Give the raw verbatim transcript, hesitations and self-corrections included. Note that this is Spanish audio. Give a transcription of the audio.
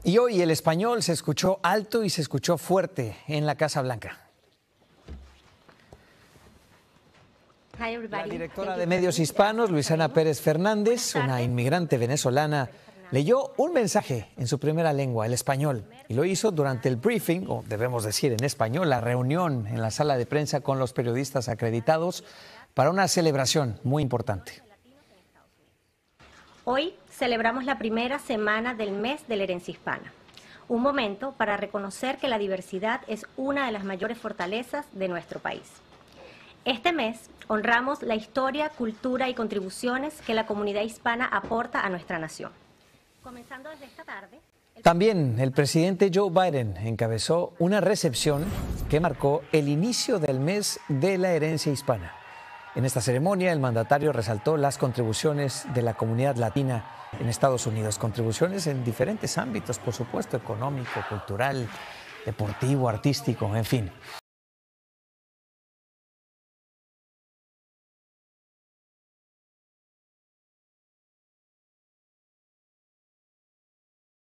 Y hoy el español se escuchó alto y se escuchó fuerte en la Casa Blanca. La directora de Medios Hispanos, Luisana Pérez Fernández, una inmigrante venezolana, leyó un mensaje en su primera lengua, el español, y lo hizo durante el briefing, o debemos decir en español, la reunión en la sala de prensa con los periodistas acreditados para una celebración muy importante. Hoy celebramos la primera semana del mes de la herencia hispana, un momento para reconocer que la diversidad es una de las mayores fortalezas de nuestro país. Este mes honramos la historia, cultura y contribuciones que la comunidad hispana aporta a nuestra nación. Comenzando desde esta tarde... El... También el presidente Joe Biden encabezó una recepción que marcó el inicio del mes de la herencia hispana. En esta ceremonia, el mandatario resaltó las contribuciones de la comunidad latina en Estados Unidos, contribuciones en diferentes ámbitos, por supuesto, económico, cultural, deportivo, artístico, en fin.